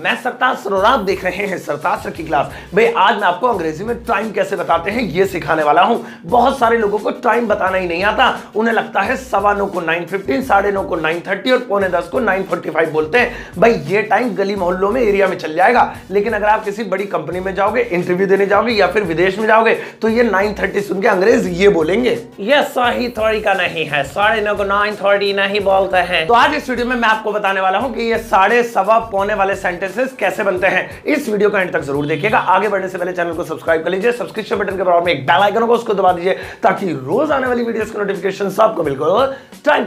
मैं सरताज सर और आप देख रहे हैं सरताज सर की क्लास। भाई आज मैं आपको अंग्रेजी में टाइम कैसे बताते हैं ये सिखाने वाला हूं। बहुत सारे लोगों को टाइम बताना ही नहीं आता, उन्हें लगता है 9:15 को 9:15, 9:30 को 9:30 और 9:45 को 9:45 बोलते हैं। भाई ये टाइम गली मोहल्लों में एरिया में चल जाएगा, लेकिन अगर आप किसी बड़ी कंपनी में जाओगे, इंटरव्यू देने जाओगे या फिर विदेश में जाओगे तो ये 9:30 सुन के अंग्रेज ये बोलेंगे, ये सही तरीका नहीं है, 9:30 को 9:30 नहीं बोलते हैं। तो आज इस वीडियो में मैं आपको बताने वाला हूं कि ये 9:15 पौने वाले सेंटेंसेस कैसे बनते हैं। इस वीडियो को एंड तक जरूर देखिएगा। आगे बढ़ने से पहले चैनल को सब्सक्राइब कर लीजिए, सब्सक्रिप्शन बटन के बराबर में एक बेल आइकन होगा उसको दबा दीजिए ताकि रोज आने वाली वीडियोस की नोटिफिकेशन आपको बिल्कुल टाइम।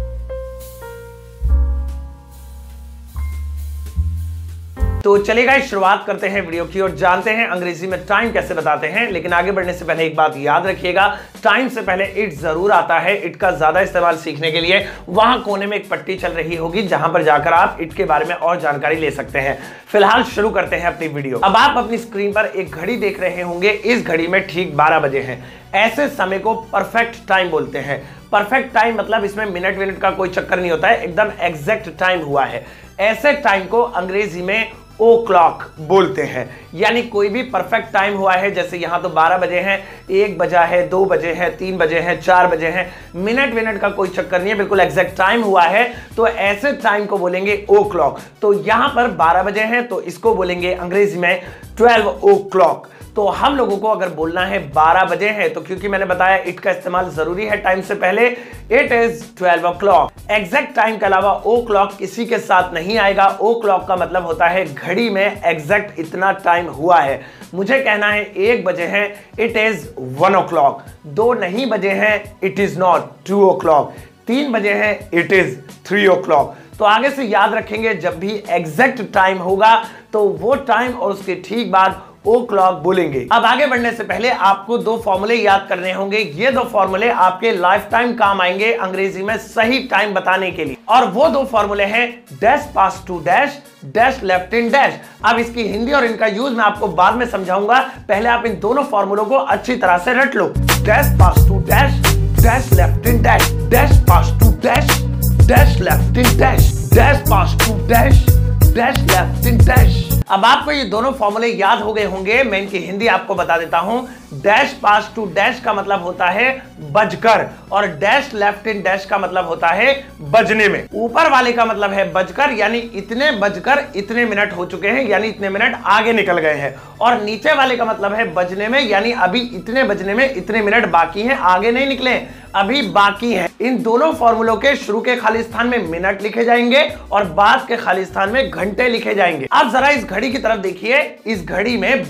तो चलिए गाइस शुरुआत करते हैं वीडियो की और जानते हैं अंग्रेजी में टाइम कैसे बताते हैं। लेकिन आगे बढ़ने से पहले एक बात याद रखिएगा, टाइम से पहले इट जरूर आता है। इट का ज्यादा इस्तेमाल सीखने के लिए वहां कोने में एक पट्टी चल रही होगी जहां पर जाकर आप इट के बारे में और जानकारी ले सकते हैं। फिलहाल शुरू करते हैं अपनी वीडियो। अब आप अपनी स्क्रीन पर एक घड़ी देख रहे होंगे, इस घड़ी में ठीक 12 बजे हैं। ऐसे समय को परफेक्ट टाइम बोलते हैं। परफेक्ट टाइम मतलब इसमें मिनट विनट का कोई चक्कर नहीं होता है, एकदम एग्जैक्ट टाइम हुआ है। ऐसे टाइम को अंग्रेजी में ओ क्लॉक बोलते हैं। यानी कोई भी परफेक्ट टाइम हुआ है, जैसे यहां तो 12 बजे हैं, 1 बजा है, 2 बजे है, 3 बजे है, 4 बजे है, मिनट विनट का कोई चक्कर नहीं है, बिल्कुल एग्जैक्ट टाइम हुआ है, तो ऐसे टाइम को बोलेंगे ओ क्लॉक। तो यहां पर 12 बजे हैं तो इसको बोलेंगे अंग्रेजी में 12 ओ क्लॉक। तो हम लोगों को अगर बोलना है 12 बजे है तो क्योंकि मैंने बताया इट का इस्तेमाल जरूरी है टाइम से पहले, it is 12 o'clock। Exact time के अलावा ओ क्लॉक किसी के साथ नहीं आएगा। ओ क्लॉक का मतलब होता है घड़ी में एग्जैक्ट इतना टाइम हुआ है। मुझे कहना है 1 बजे है, इट इज 1 o'clock। 2 नहीं बजे हैं, इट इज नॉट 2 o'clock। 3 बजे हैं, इट इज 3 o'clock। तो आगे से याद रखेंगे जब भी एग्जैक्ट टाइम होगा तो वो टाइम और उसके ठीक बाद ओ क्लॉक बोलेंगे। अब आगे बढ़ने से पहले आपको 2 फॉर्मूले याद करने होंगे। ये 2 फॉर्मूले आपके लाइफ टाइम काम आएंगे अंग्रेजी में सही टाइम बताने के लिए। और वो 2 फॉर्मूले हैं dash pass to dash, dash left in dash. अब इसकी हिंदी और इनका यूज मैं आपको बाद में समझाऊंगा, पहले आप इन दोनों फॉर्मूलों को अच्छी तरह से रट लो। Dash pass to dash, dash left in dash, dash pass to dash, dash left in dash, dash pass to dash, dash left in dash. अब आपको ये दोनों फॉर्मूले याद हो गए होंगे, मैं इनकी हिंदी आपको बता देता हूं। डैश पास टू डैश का मतलब होता है बजकर और डैश लेफ्ट इन डैश का मतलब होता है बजने में। ऊपर वाले का मतलब है बजकर, यानी इतने बजकर इतने मिनट हो चुके हैं, यानी इतने मिनट आगे निकल गए हैं। और नीचे वाले का मतलब है बजने में, यानी अभी इतने बजने में इतने मिनट बाकी हैं, आगे नहीं निकले, अभी बाकी हैं। इन दोनों फॉर्मूलों के शुरू के खाली स्थान में मिनट लिखे जाएंगे और बाद के खाली स्थान में घंटे लिखे जाएंगे। अब जरा इस घड़ी की तरफ देखिए, इस घड़ी में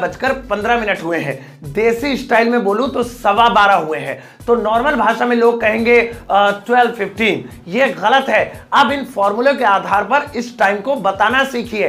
12:15 हुए हैं। देसी स्टाइल में बोलूं तो 12:15 हुए हैं। तो नॉर्मल भाषा में लोग कहेंगे 12:15, ये गलत है। अब इन फॉर्मूले के आधार पर इस टाइम को बताना सीखिए।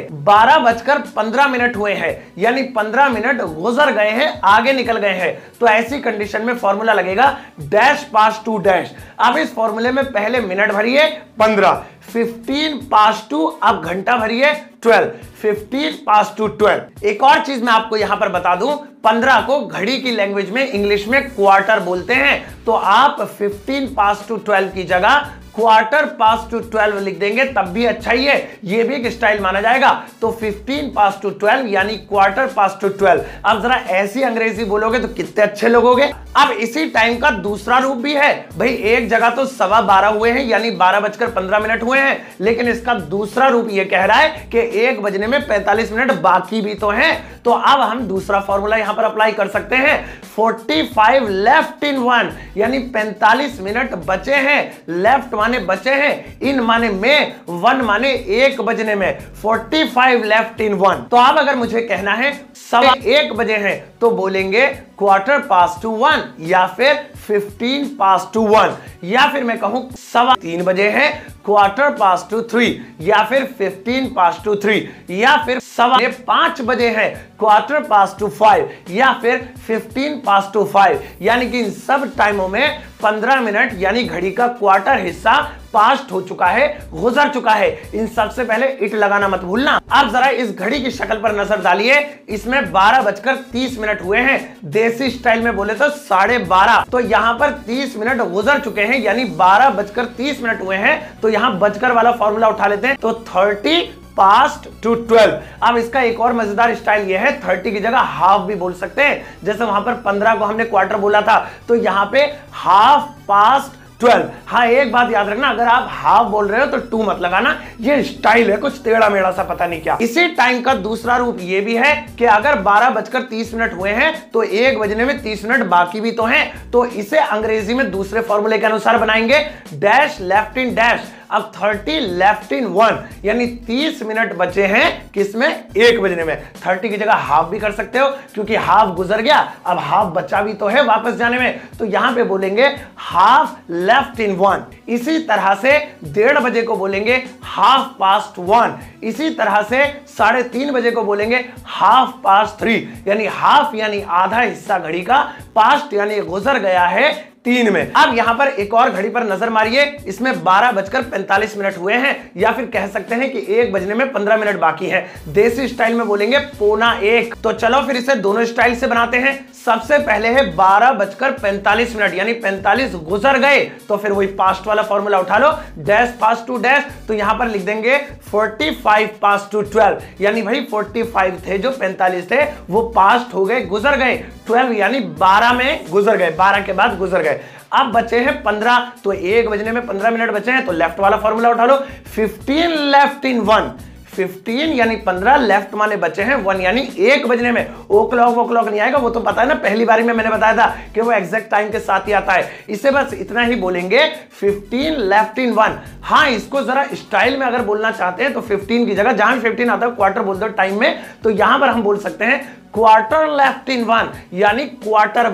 12:15 हुए हैं, यानी 15 मिनट गुजर गए हैं, आगे निकल गए हैं। तो ऐसी कंडीशन में फॉर्मूला लगेगा डैश पास टू डैश। अब इस फॉर्मूले में पहले मिनट भरिए 15, 15 पास टू, अब घंटा भरिए 12, 15 पास टू 12। एक और चीज मैं आपको यहां पर बता दूं, 15 को घड़ी की लैंग्वेज में इंग्लिश में क्वार्टर बोलते हैं। तो आप 15 पास टू 12 की जगह क्वार्टर पास टू 12 लिख देंगे तब भी अच्छा ही है, ये भी एक स्टाइल माना जाएगा। तो 15 पास टू 12 यानी क्वार्टर पास टू 12। अब जरा ऐसी अंग्रेजी बोलोगे तो कितने अच्छे लोगोगे। अब इसी टाइम का दूसरा रूप भी है। भाई एक जगह तो 12:15 हुए हैं, यानी 12:15 हुए हैं, लेकिन इसका दूसरा रूप ये कह रहा है कि 1 बजने में 45 मिनट बाकी भी तो हैं। तो अब हम दूसरा फॉर्मूला यहां पर अप्लाई कर सकते हैं, 45 लेफ्ट इन 1, यानी 45 मिनट बचे हैं। लेफ्ट माने बचे हैं, इन माने में, 1 माने 1 बजने में। 45 लेफ्ट इन 1। तो अब अगर मुझे कहना है 1:15 बजे हैं तो बोलेंगे क्वार्टर पास टू 1 या फिर 15 पास टू 1, या फिर मैं कहूं 3:15 बजे हैं, क्वार्टर पास टू 3 या फिर 15 पास टू 3, या फिर 5:15 बजे हैं, क्वार्टर पास टू 5 या फिर 15 पास टू 5। यानी कि इन सब टाइमों में 15 मिनट यानी घड़ी का क्वार्टर हिस्सा पास्ट हो चुका है, गुजर चुका है। इन सबसे पहले इट लगाना मत भूलना। आप जरा इस घड़ी की शक्ल पर नजर डालिए, इसमें 12:30 हुए हैं। देसी स्टाइल में बोले तो 12:30। तो यहां पर 30 मिनट गुजर चुके हैं, यानी 12:30 हुए हैं। तो यहां बजकर वाला फॉर्मूला उठा लेते हैं। तो 30 पास्ट टू 12। अब इसका एक और मजेदार स्टाइल यह है, 30 की जगह हाफ भी बोल सकते हैं। जैसे वहां पर 15 को हमने क्वार्टर बोला था, तो यहां पे हाफ पास्ट 12। हाँ, एक बात याद रखना, अगर आप हाफ बोल रहे हो तो 2 मत लगाना, ये स्टाइल है कुछ टेढ़ा मेढ़ा सा, पता नहीं क्या। इसी टाइम का दूसरा रूप ये भी है कि अगर 12:30 हुए हैं तो 1 बजने में 30 मिनट बाकी भी तो हैं, तो इसे अंग्रेजी में दूसरे फॉर्मूले के अनुसार बनाएंगे, डैश लेफ्ट इन डैश। अब 30 लेफ्ट इन 1, यानी 30 मिनट बचे हैं किसमें, 1 बजने में। 30 की जगह हाफ भी कर सकते हो, क्योंकि हाफ गुजर गया, अब हाफ बचा भी तो है वापस जाने में, तो यहां पे बोलेंगे हाफ लेफ्ट इन 1। इसी तरह से 1:30 बजे को बोलेंगे हाफ पास्ट 1। इसी तरह से 3:30 बजे को बोलेंगे हाफ पास्ट 3, यानी हाफ यानी आधा हिस्सा घड़ी का, पास्ट यानी गुजर गया है 3 में। अब यहां पर एक और घड़ी पर नजर मारिए, इसमें 12:45 हुए हैं, या फिर कह सकते हैं कि 1 बजने में 15 मिनट बाकी है। देसी स्टाइल में बोलेंगे 1:15। तो चलो फिर इसे दोनों स्टाइल से बनाते हैं। सबसे पहले है 12:45, यानी 45 गुजर गए, तो फिर वही पास्ट वाला फॉर्मूला उठा लो, डैश पास्ट टू डैश, तो यहां पर लिख देंगे 45 पास्ट टू 12, यानी भाई 45 थे जो 45 थे वो पास्ट हो गए, गुजर गए, 12 यानी 12 में गुजर गए, 12 के बाद गुजर गए। अब बचे हैं 15, तो 1 बजने में 15 मिनट बचे हैं, तो लेफ्ट वाला फॉर्मूला उठा लो, 15 लेफ्ट इन 1। 15 यानी 15, लेफ्ट माने बचे हैं 1 यानी 1 बजने में। ओ क्लॉक नहीं आएगा, वो तो पता है ना, पहली बारी में मैंने बताया था कि वो एग्जैक्ट टाइम के साथ ही आता है। इसे बस इतना ही बोलेंगे 15 लेफ्ट इन 1। हाँ, इसको जरा स्टाइल में अगर बोलना चाहते हैं तो 15 की जगह, जहां 15 आता है क्वार्टर बोल दो टाइम में, तो यहां पर हम बोल सकते हैं क्वार्टर लेफ्ट इन 1, यानी क्वार्टर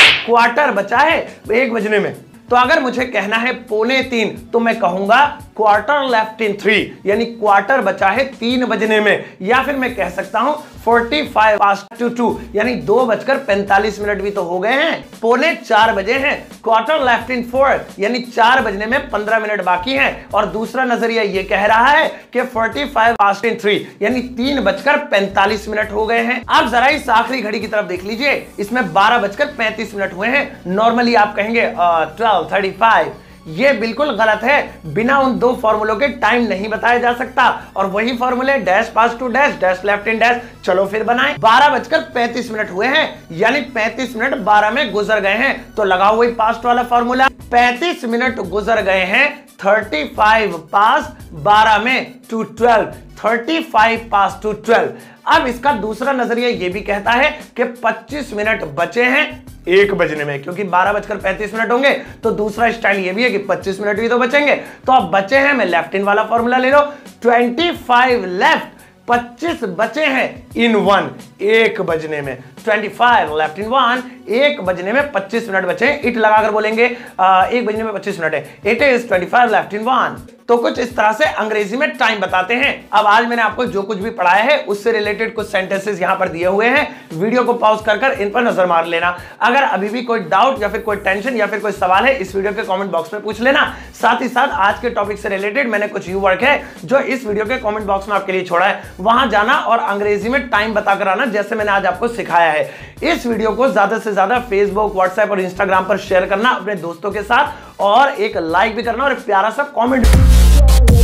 बचा है 1 बजने में। तो अगर मुझे कहना है 2:45, तो मैं कहूंगा क्वार्टर लेफ्ट इन 3, यानी क्वार्टर बचा है 3 बजने में। या फिर मैं कह सकता हूं 45 पास्ट टू 2, यानी 2:45 भी तो हो गए हैं, 3:45 बजे हैं, क्वार्टर लेफ्ट इन 4, यानी 4 बजने में 15 मिनट बाकी हैं। और दूसरा नजरिया ये कह रहा है कि 45 पास्ट इन 3, यानी 3:45 हो गए हैं। अब जरा इस आखिरी घड़ी की तरफ देख लीजिए, इसमें 12:35 हुए हैं। नॉर्मली आप कहेंगे 12:35, ये बिल्कुल गलत है, बिना उन 2 फॉर्मूलों के टाइम नहीं बताया जा सकता। और वही फॉर्मूले dash pass to dash, dash left in dash, चलो फिर बनाएं। 12:35 हुए हैं, यानी 35 मिनट 12 में गुजर गए हैं, तो लगाओ वही पास्ट वाला फॉर्मूला, 35 मिनट गुजर गए हैं 35 पास 12 में टू 12, 35 पास टू 12। अब इसका दूसरा नजरिया यह भी कहता है कि 25 मिनट बचे हैं 1 बजने में, क्योंकि 12:35 होंगे, तो दूसरा स्टाइल ये भी है कि 25 मिनट भी तो बचेंगे। तो अब बचे हैं, मैं लेफ्ट इन वाला फॉर्मूला ले लो, 25 लेफ्ट, 25 बचे हैं इन 1, 1 बजने में। 25 लेफ्ट इन 1, 1 बजने में 25 मिनट बचे हैं। इट लगाकर बोलेंगे 1 बजने में 25 मिनट है, इट इज 25 लेफ्ट इन 1। तो कुछ इस तरह से अंग्रेजी में टाइम बताते हैं। अब आज मैंने आपको जो कुछ भी पढ़ाया है उससे रिलेटेड कुछ सेंटेंसेस यहां पर दिए हुए हैं, वीडियो को पॉज कर इन पर नजर मार लेना। अगर अभी भी कोई डाउट या फिर कोई टेंशन या फिर कोई सवाल है, इस वीडियो के कमेंट बॉक्स में पूछ लेना। साथ ही साथ आज के टॉपिक से रिलेटेड मैंने कुछ यू वर्क है जो इस वीडियो के कमेंट बॉक्स में आपके लिए छोड़ा है, वहां जाना और अंग्रेजी में टाइम बताकर आना, जैसे मैंने आज आपको सिखाया है। इस वीडियो को ज्यादा से ज्यादा फेसबुक, व्हाट्सएप और इंस्टाग्राम पर शेयर करना अपने दोस्तों के साथ, और एक लाइक भी करना और एक प्यारा सा कॉमेंट।